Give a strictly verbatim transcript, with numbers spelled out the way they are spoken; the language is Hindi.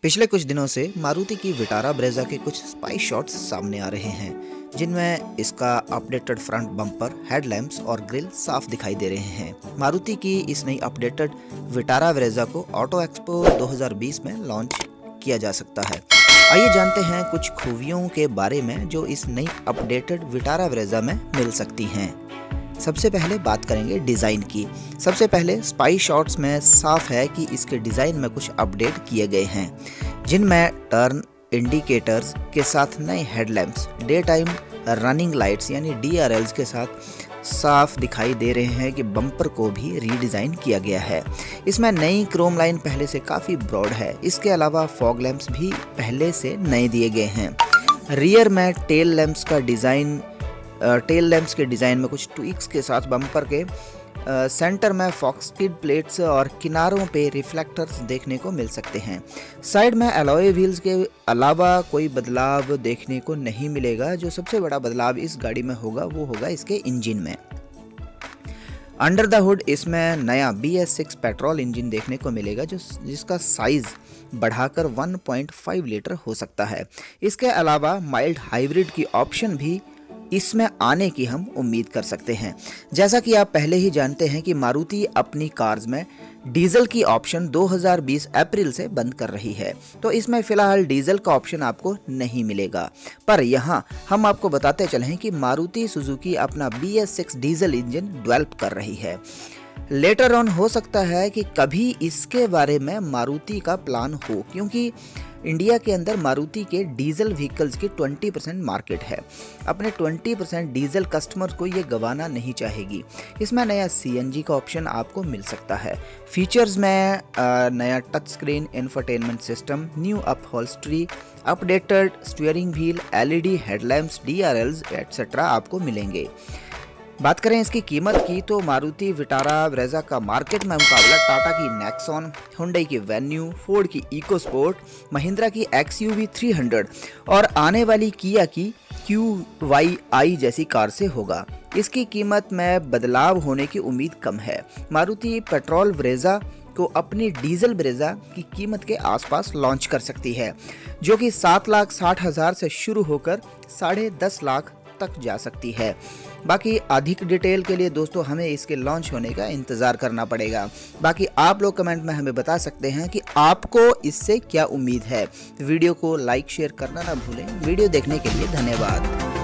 पिछले कुछ दिनों से मारुति की विटारा ब्रेजा के कुछ स्पाई शॉट्स सामने आ रहे हैं, जिनमें इसका अपडेटेड फ्रंट बम्पर, हेडलैम्प्स और ग्रिल साफ दिखाई दे रहे हैं। मारुति की इस नई अपडेटेड विटारा ब्रेजा को ऑटो एक्सपो दो हज़ार बीस में लॉन्च किया जा सकता है। आइए जानते हैं कुछ खूबियों के बारे में जो इस नई अपडेटेड विटारा ब्रेजा में मिल सकती हैं। सबसे पहले बात करेंगे डिज़ाइन की। सबसे पहले स्पाई शॉट्स में साफ है कि इसके डिज़ाइन में कुछ अपडेट किए गए हैं, जिनमें टर्न इंडिकेटर्स के साथ नए headlamps, day time running lights यानी डी आर एल्स के साथ साफ दिखाई दे रहे हैं कि बम्पर को भी रीडिज़ाइन किया गया है। इसमें नई क्रोम लाइन पहले से काफ़ी ब्रॉड है। इसके अलावा फॉग लैंप्स भी पहले से नए दिए गए हैं। रियर में टेल लैंप्स का डिज़ाइन टेल लैंप्स के डिज़ाइन में कुछ ट्विक्स के साथ बम्पर के आ, सेंटर में फॉक्सकिड प्लेट्स और किनारों पे रिफ्लेक्टर्स देखने को मिल सकते हैं। साइड में अलॉय व्हील्स के अलावा कोई बदलाव देखने को नहीं मिलेगा। जो सबसे बड़ा बदलाव इस गाड़ी में होगा वो होगा इसके इंजन में। अंडर द हुड इसमें नया B S six petrol engine देखने को मिलेगा, जो जिसका साइज़ बढ़ाकर वन पॉइंट फाइव लीटर हो सकता है। इसके अलावा माइल्ड हाइब्रिड की ऑप्शन भी इसमें आने की हम उम्मीद कर सकते हैं। जैसा कि आप पहले ही जानते हैं कि मारुति अपनी कार्स में डीजल की ऑप्शन दो हज़ार बीस अप्रैल से बंद कर रही है, तो इसमें फिलहाल डीजल का ऑप्शन आपको नहीं मिलेगा। पर यहाँ हम आपको बताते चलें कि मारुति सुजुकी अपना B S six diesel engine develop कर रही है। लेटर ऑन हो सकता है कि कभी इसके बारे में मारुति का प्लान हो, क्योंकि इंडिया के अंदर मारुति के डीजल व्हीकल्स की बीस परसेंट मार्केट है। अपने बीस परसेंट डीजल कस्टमर को ये गंवाना नहीं चाहेगी। इसमें नया सी एन जी का ऑप्शन आपको मिल सकता है। फीचर्स में नया touch screen infotainment system, new upholstery, updated steering wheel, L E D headlamps, D R Ls etcetera आपको मिलेंगे। बात करें इसकी कीमत की तो मारुति विटारा ब्रेजा का मार्केट में मुकाबला टाटा की नेक्सॉन, हुंडई की वेन्यू, फोर्ड की इको स्पोर्ट, महिंद्रा की X U V three hundred और आने वाली किया की क्यू वाई आई जैसी कार से होगा। इसकी कीमत में बदलाव होने की उम्मीद कम है। मारुति पेट्रोल ब्रेजा को अपनी डीजल ब्रेजा की कीमत के आसपास लॉन्च कर सकती है, जो कि सात लाख साठ हज़ार से शुरू होकर साढ़े दस लाख तक जा सकती है। बाकी अधिक डिटेल के लिए दोस्तों हमें इसके लॉन्च होने का इंतज़ार करना पड़ेगा। बाकी आप लोग कमेंट में हमें बता सकते हैं कि आपको इससे क्या उम्मीद है। वीडियो को लाइक शेयर करना ना भूलें। वीडियो देखने के लिए धन्यवाद।